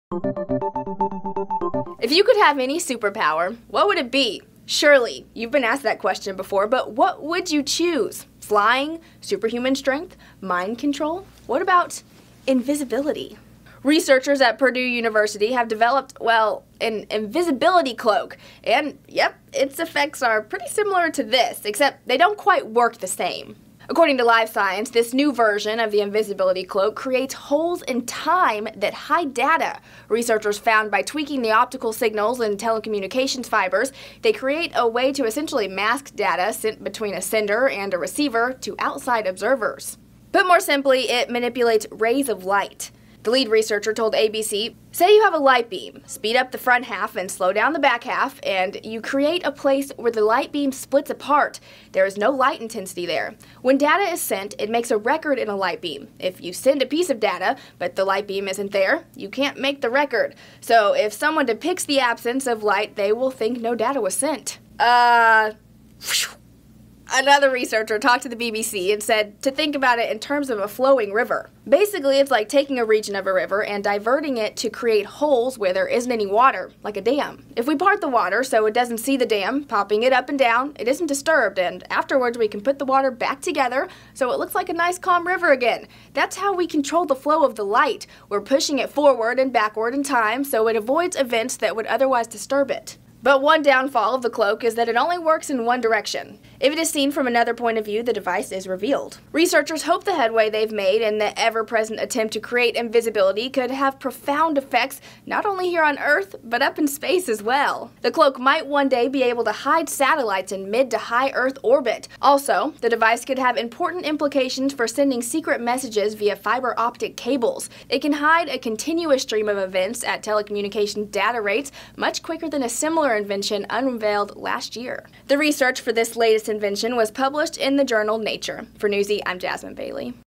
If you could have any superpower, what would it be? Surely, you've been asked that question before, but what would you choose? Flying? Superhuman strength? Mind control? What about invisibility? Researchers at Purdue University have developed, well, an invisibility cloak. And, yep, its effects are pretty similar to this, except they don't quite work the same. According to Live Science, this new version of the invisibility cloak creates holes in time that hide data. Researchers found by tweaking the optical signals in telecommunications fibers, they create a way to essentially mask data sent between a sender and a receiver to outside observers. Put more simply, it manipulates rays of light. The lead researcher told ABC, say you have a light beam, speed up the front half and slow down the back half, and you create a place where the light beam splits apart. There is no light intensity there. When data is sent, it makes a record in a light beam. If you send a piece of data, but the light beam isn't there, you can't make the record. So if someone depicts the absence of light, they will think no data was sent. Another researcher talked to the BBC and said to think about it in terms of a flowing river. Basically, it's like taking a region of a river and diverting it to create holes where there isn't any water, like a dam. If we part the water so it doesn't see the dam, popping it up and down, it isn't disturbed, and afterwards we can put the water back together so it looks like a nice calm river again. That's how we control the flow of the light. We're pushing it forward and backward in time so it avoids events that would otherwise disturb it. But one downfall of the cloak is that it only works in one direction. If it is seen from another point of view, the device is revealed. Researchers hope the headway they've made in the ever-present attempt to create invisibility could have profound effects not only here on Earth, but up in space as well. The cloak might one day be able to hide satellites in mid to high Earth orbit. Also, the device could have important implications for sending secret messages via fiber optic cables. It can hide a continuous stream of events at telecommunications data rates much quicker than a similar invention unveiled last year. The research for this latest invention was published in the journal Nature. For Newsy, I'm Jasmine Bailey.